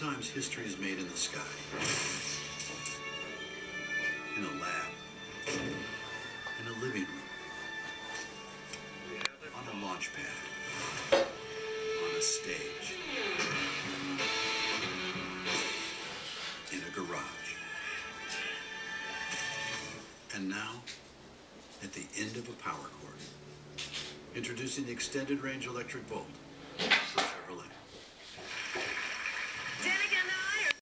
Sometimes history is made in the sky, in a lab, in a living room, on a launch pad, on a stage, in a garage. And now, at the end of a power cord, introducing the extended range electric volt.